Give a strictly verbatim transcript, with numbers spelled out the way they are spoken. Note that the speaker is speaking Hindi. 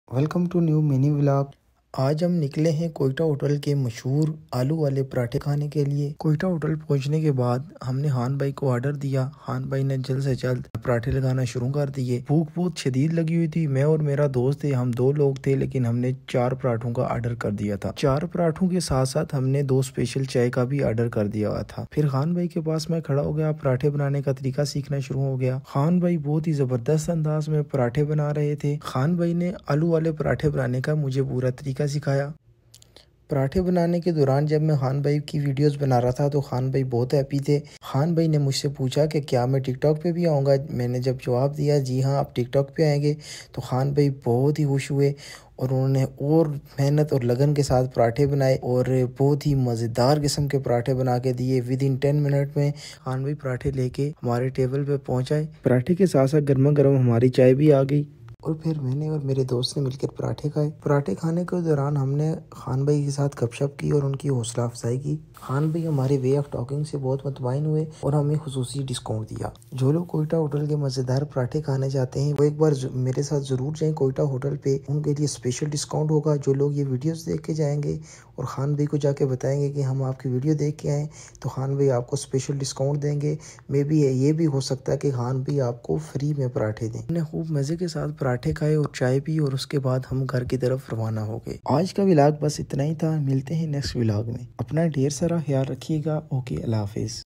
Welcome to new mini vlog. आज हम निकले हैं कोयटा होटल के मशहूर आलू वाले पराठे खाने के लिए। कोयटा होटल पहुंचने के बाद हमने खान भाई को ऑर्डर दिया। खान भाई ने जल्द से जल्द पराठे लगाना शुरू कर दिए। भूख बहुत शदीद लगी हुई थी। मैं और मेरा दोस्त थे, हम दो लोग थे, लेकिन हमने चार पराठों का ऑर्डर कर दिया था। चार पराठों के साथ साथ हमने दो स्पेशल चाय का भी ऑर्डर कर दिया हुआ था। फिर खान भाई के पास मैं खड़ा हो गया, पराठे बनाने का तरीका सीखना शुरू हो गया। खान भाई बहुत ही जबरदस्त अंदाज में पराठे बना रहे थे। खान भाई ने आलू वाले पराठे बनाने का मुझे पूरा तरीका सिखाया। पराठे बनाने के दौरान जब मैं खान भाई की वीडियोस बना रहा था तो खान भाई बहुत हैप्पी थे। खान भाई ने मुझसे पूछा कि क्या मैं टिकटॉक पे भी आऊँगा। मैंने जब जवाब दिया जी हाँ आप टिकटॉक पे आएंगे, तो खान भाई बहुत ही खुश हुए और उन्होंने और मेहनत और लगन के साथ पराठे बनाए और बहुत ही मज़ेदार किस्म के पराठे बना के दिए। विद इन टेन मिनट में खान भाई पराठे लेके हमारे टेबल पे पहुँचाए। पराठे के साथ साथ गर्मा गर्म हमारी चाय भी आ गई और फिर मैंने और मेरे दोस्त ने मिलकर पराठे खाए। पराठे खाने के दौरान हमने खान भाई के साथ गपशप की और उनकी हौसला अफजाई की। खान भाई हमारे वे ऑफ टॉकिंग से बहुत मुतमईन हुए और हमें खुसूसी डिस्काउंट दिया। जो लोग कोयटा होटल के मज़ेदार पराठे खाने जाते हैं वो एक बार मेरे साथ ज़रूर जाएं कोयटा होटल पे, उनके लिए स्पेशल डिस्काउंट होगा। जो लोग ये वीडियोस देख के जाएंगे और खान भाई को जाके बताएंगे कि हम आपकी वीडियो देख के आए, तो खान भाई आपको स्पेशल डिस्काउंट देंगे। मे बी ये भी हो सकता है कि खान भाई आपको फ्री में पराठे दें। हमने खूब मज़े के साथ पराठे खाए और चाय पी और उसके बाद हम घर की तरफ रवाना हो गए। आज का व्लॉग बस इतना ही था। मिलते हैं नेक्स्ट व्लॉग में। अपना ढेर सारा ख्याल रखिएगा। ओके, अल्लाह हाफिज़।